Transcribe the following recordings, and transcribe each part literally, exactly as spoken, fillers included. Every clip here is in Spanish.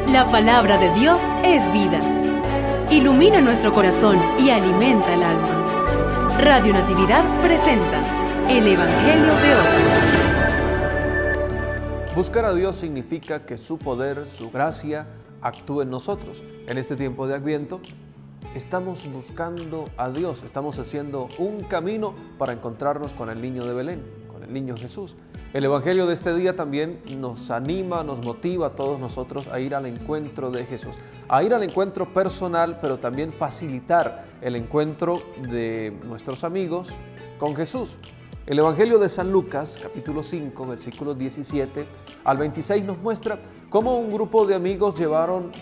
La palabra de Dios es vida. Ilumina nuestro corazón y alimenta el alma. Radio Natividad presenta el Evangelio de hoy. Buscar a Dios significa que su poder, su gracia, actúe en nosotros. En este tiempo de Adviento, estamos buscando a Dios, estamos haciendo un camino para encontrarnos con el niño de Belén, con el niño Jesús. El Evangelio de este día también nos anima, nos motiva a todos nosotros a ir al encuentro de Jesús, a ir al encuentro personal, pero también facilitar el encuentro de nuestros amigos con Jesús. El Evangelio de San Lucas, capítulo cinco, versículos diecisiete al veintiséis, nos muestra cómo un grupo de amigos llevaron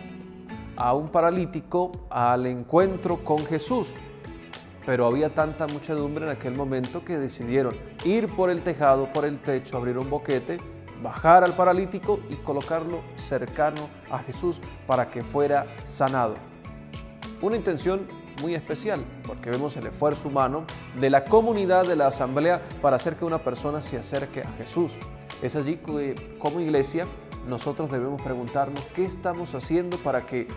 a un paralítico al encuentro con Jesús. Pero había tanta muchedumbre en aquel momento que decidieron ir por el tejado, por el techo, abrir un boquete, bajar al paralítico y colocarlo cercano a Jesús para que fuera sanado. Una intención muy especial, porque vemos el esfuerzo humano de la comunidad, de la asamblea, para hacer que una persona se acerque a Jesús. Es allí que, como iglesia, nosotros debemos preguntarnos qué estamos haciendo para que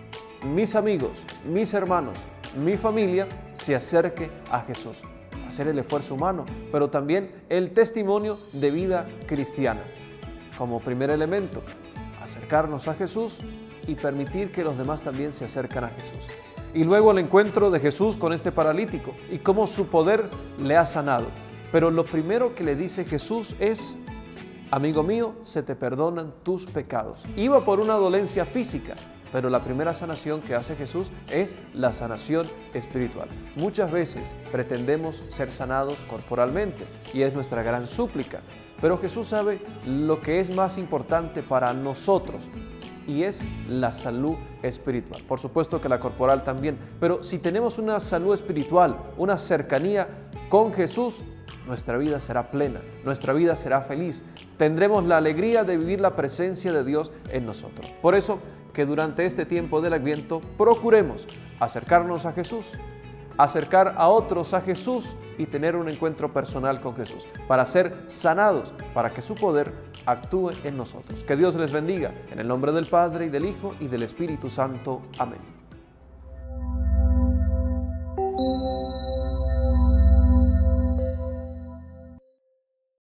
mis amigos, mis hermanos, mi familia se acerque a Jesús. Hacer el esfuerzo humano, pero también el testimonio de vida cristiana. Como primer elemento, acercarnos a Jesús y permitir que los demás también se acerquen a Jesús. Y luego el encuentro de Jesús con este paralítico y cómo su poder le ha sanado. Pero lo primero que le dice Jesús es: amigo mío, se te perdonan tus pecados. Iba por una dolencia física, pero la primera sanación que hace Jesús es la sanación espiritual. Muchas veces pretendemos ser sanados corporalmente y es nuestra gran súplica, pero Jesús sabe lo que es más importante para nosotros y es la salud espiritual. Por supuesto que la corporal también, pero si tenemos una salud espiritual, una cercanía con Jesús, nuestra vida será plena, nuestra vida será feliz. Tendremos la alegría de vivir la presencia de Dios en nosotros. Por eso, que durante este tiempo del Adviento procuremos acercarnos a Jesús, acercar a otros a Jesús y tener un encuentro personal con Jesús, para ser sanados, para que su poder actúe en nosotros. Que Dios les bendiga, en el nombre del Padre, y del Hijo, y del Espíritu Santo. Amén.